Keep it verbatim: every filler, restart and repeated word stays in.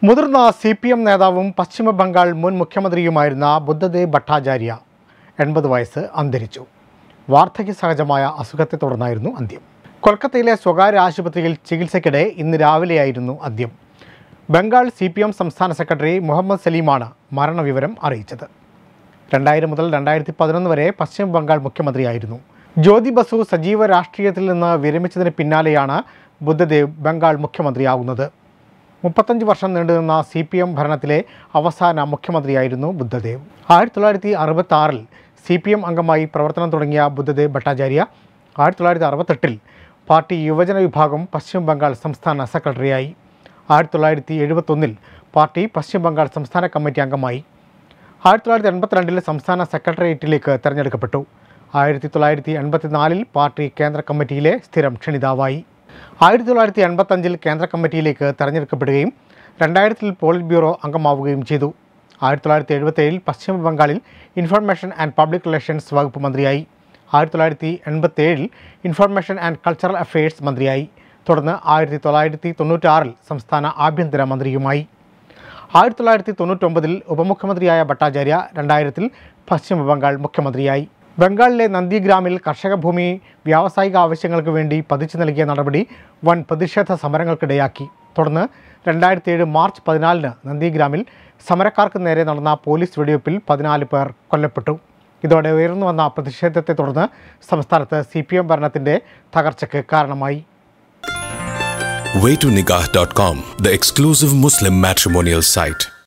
മുതിർന്ന C P M നേതാവും പശ്ചിമ ബംഗാൾ മുൻ മുഖ്യമന്ത്രിയുമായിരുന്ന ബുദ്ധദേവ് ഭട്ടാചാര്യ എൺപത് വയസ്സ് അന്തരിച്ചു. വാർദ്ധക്യ സഹജമായ അസുഖത്തെ തുടർന്നായിരുന്നു അന്ത്യം. കൊൽക്കത്തയിലെ സ്വകാര്യ ആശുപത്രിയിൽ ചികിത്സയ്ക്കിടെ ഇന്ന് രാവിലെയായിരുന്നു അന്ത്യം. ബംഗാൾ സി പി എം സംസ്ഥാന സെക്രട്ടറി മുഹമ്മദ് സലീമാണ് മരണവിവരം അറിയിച്ചത്. രണ്ടായിരം മുതൽ രണ്ടായിരത്തി പതിനൊന്ന് വരെ പശ്ചിമ ബംഗാൾ മുഖ്യമന്ത്രിയായിരുന്നു. ജ്യോതി ബസു സജീവ രാഷ്ട്രീയത്തിൽ നിന്ന് വിരമിച്ചതിന് പിന്നാലെയാണ് ബുദ്ധദേവ് ബംഗാൾ മുഖ്യമന്ത്രിയാകുന്നത്. മുപ്പത്തഞ്ച് വർഷം നീണ്ടുനിന്ന സി പി എം ഭരണത്തിലെ അവസാന മുഖ്യമന്ത്രിയായിരുന്നു ബുദ്ധദേവ്. ആയിരത്തി തൊള്ളായിരത്തി അറുപത്തി ആറിൽ സി പി എം അംഗമായി പ്രവർത്തനം തുടങ്ങിയ ബുദ്ധദേവ് ഭട്ടാചാര്യ ആയിരത്തി തൊള്ളായിരത്തി അറുപത്തെട്ടിൽ പാർട്ടി യുവജന വിഭാഗം പശ്ചിമ ബംഗാൾ സംസ്ഥാന സെക്രട്ടറിയായി. ആയിരത്തി തൊള്ളായിരത്തി എഴുപത്തൊന്നിൽ പാർട്ടി പശ്ചിമ ബംഗാൾ സംസ്ഥാന കമ്മിറ്റി അംഗമായി. ആയിരത്തി തൊള്ളായിരത്തി എൺപത്തിരണ്ടിൽ സംസ്ഥാന സെക്രട്ടേറിയറ്റിലേക്ക് തെരഞ്ഞെടുക്കപ്പെട്ടു. ആയിരത്തി തൊള്ളായിരത്തി എൺപത്തിനാലിൽ പാർട്ടി കേന്ദ്ര കമ്മിറ്റിയിലെ സ്ഥിരം ക്ഷണിതാവായി. ആയിരത്തി തൊള്ളായിരത്തി എൺപത്തഞ്ചിൽ കേന്ദ്ര കമ്മിറ്റിയിലേക്ക് തെരഞ്ഞെടുക്കപ്പെടുകയും രണ്ടായിരത്തിൽ പോളിറ്റ് ബ്യൂറോ അംഗമാവുകയും ചെയ്തു. ആയിരത്തി തൊള്ളായിരത്തി എഴുപത്തേഴിൽ പശ്ചിമ ബംഗാളിൽ ഇൻഫർമേഷൻ ആൻഡ് പബ്ലിക് റിലേഷൻസ് വകുപ്പ് മന്ത്രിയായി. ആയിരത്തി തൊള്ളായിരത്തി എൺപത്തേഴിൽ ഇൻഫർമേഷൻ ആൻഡ് കൾച്ചറൽ അഫയേഴ്സ് മന്ത്രിയായി. തുടർന്ന് ആയിരത്തി തൊള്ളായിരത്തി തൊണ്ണൂറ്റാറിൽ സംസ്ഥാന ആഭ്യന്തര മന്ത്രിയുമായി. ആയിരത്തി തൊള്ളായിരത്തി തൊണ്ണൂറ്റൊമ്പതിൽ ഉപമുഖ്യമന്ത്രിയായ ഭട്ടാചാര്യ രണ്ടായിരത്തിൽ പശ്ചിമ ബംഗാൾ മുഖ്യമന്ത്രിയായി. ബംഗാളിലെ നന്ദിഗ്രാമിൽ കർഷക ഭൂമി വ്യാവസായിക ആവശ്യങ്ങൾക്ക് വേണ്ടി പതിച്ചു നൽകിയ നടപടി വൻ പ്രതിഷേധ സമരങ്ങൾക്കിടയാക്കി. തുടർന്ന് രണ്ടായിരത്തി ഏഴ് മാർച്ച് പതിനാലിന് നന്ദിഗ്രാമിൽ സമരക്കാർക്ക് നേരെ നടന്ന പോലീസ് വെടിവയ്പിൽ പതിനാല് പേർ കൊല്ലപ്പെട്ടു. ഇതോടെ ഉയർന്നു വന്ന പ്രതിഷേധത്തെ തുടർന്ന് സംസ്ഥാനത്ത് സി പി എം ഭരണത്തിൻ്റെ തകർച്ചയ്ക്ക് കാരണമായി. way to nikah dot com, the exclusive Muslim matrimonial site.